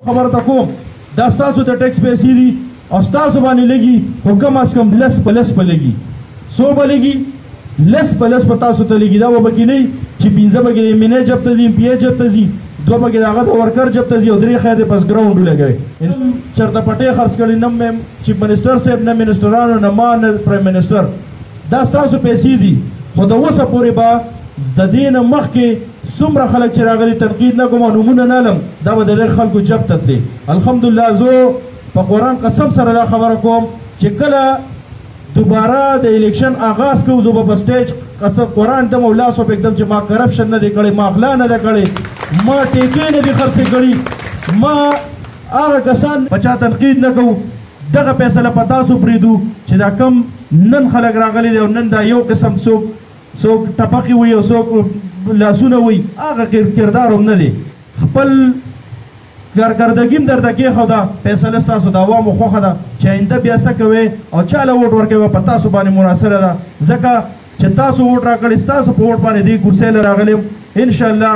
خبر ته کوم دا ستاسو ته ټیکس پیسې دي او ستاسو باندې لګي خو کم از کم لس په لس په لګي څو به لګي لس په لس په تاسو ته لګي دا به پکې نه چې پنځه به کې مینې جب ته ځي پی جب ته ځي دوه به کې هغه د ورکر جب ته ځي او درې خیاطې پس ګراونډ لګوي چېرته پټې خرڅ کړي نه چیف منسټر صاحب نه منسټرانو نه ما نه پرایم منسټر دا ستاسو پیسې دي خو د اوسه پورې به د دې نه مخکې څومره خلک چې راغلي تنقید نه کوم او نومونه نه لم دا به د دې خلکو جب ته تللی الحمدلله زه په قرآن قسم سره دا خبره کوم چې کله دوباره د الیکشن آغاز کوو زه به په سټیج قسم قرآن دم او لاس وپږدم چې ما کرپشن نه دی کړی ما غلا نه ده کړې ما ټیکې نه دي خرڅې کړي ما هغه کسان په چا تنقید نه کوو دغه فیصله په تاسو پرېږدو چې دا کم نن خلک راغلي دي او نن دا یو قسم څوک ټپقې وي او څوک لاسونه وي هغه کردار هم نه دی خپل کارکردګي هم درته کېښوده فیصله ستاسو د عوامو خوښه ده چې آینده بیا څه کوئ او چاله ووټ ورکوئ په تاسو باندې منحصره ده ځکه چې تاسو ووټ راکړئ ستاسو په ووټ باندې دې کرسۍ له راغلی یم انشاءالله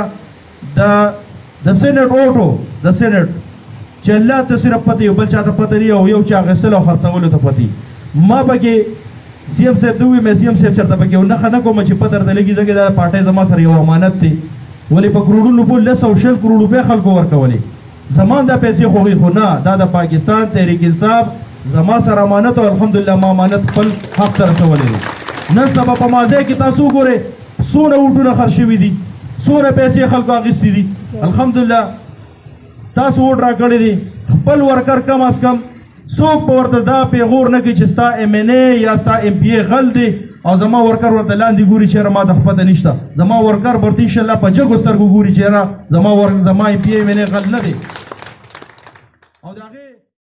د سینټ ووټو د سینټ چې الله ته صرف پته یو بل چا ته پته نه او یو چا اخیستلو او خرڅولو ته پته ما پکې سی ایم صاحب ته ووایي مې سی ایم صاحب چېرته پکې یو نښه نه کوم چې پته درته لګي ځکه دا پارټۍ زما سره یو امانت دی ولې په کروړونو په 200 کروړ روپۍ خلکو ورکولې زمان دا پیسې خوږي خو نه دا د پاکستان تحریک انصاف زما سره امانت او الحمدلله ما امانت خپل حق ته رسولی دی نن سبا په ماضی کې تاسو وګورئ څومره ووټونه خرڅ شوي دي څومره پیسې خلکو اخیستې دي الحمدلله تاسو ووټ راکړی دی خپل ورکر کم از کم څوک په ورته دا پیغور نه کوي چې ستا ایم این ای یا ستا ایم پی ای غل دی او زما ورکر ورته لاندې ګوري چېرې ما ته پته نشته زما ورکر برته انشاءالله په جګو سترګو ګوري چېرې زما ایم پی ای ایم این ای غل نه دی او د هغې